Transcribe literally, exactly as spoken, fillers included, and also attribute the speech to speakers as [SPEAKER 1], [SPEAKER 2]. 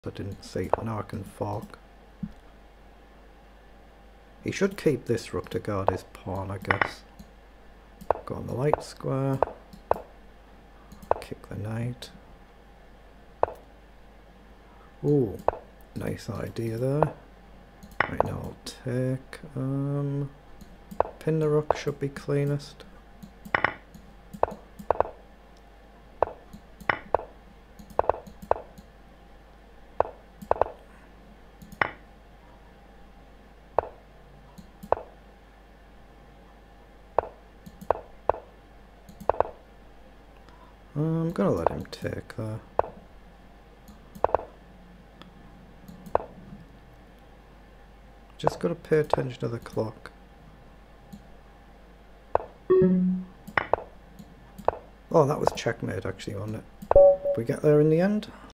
[SPEAKER 1] I didn't see. Now I can fork. He should keep this rook to guard his pawn, I guess. Go on the light square. Kick the knight. Ooh, nice idea there. Right, now I'll take... Um, pin the rook should be cleanest. I'm gonna let him take there. Just gotta pay attention to the clock. Oh, that was checkmate actually, wasn't it? Did we get there in the end?